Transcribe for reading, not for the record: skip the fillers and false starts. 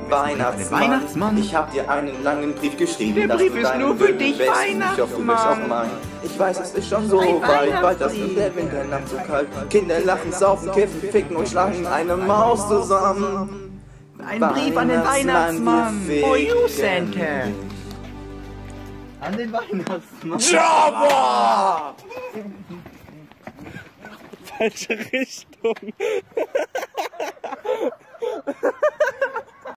Weihnachtsmann. Ich hab dir einen langen Brief geschrieben. Der Brief ist nur für dich, Weihnachtsmann. Ich weiß, es ist schon so weit, bald das wird der Winter Nacht so kalt. Kinder lachen, saufen, kiffen, ficken und schlagen eine Maus zusammen. Ein Brief an den Weihnachtsmann. For you, Santa. An den Weihnachtsmann. Jabba! Falsche Richtung.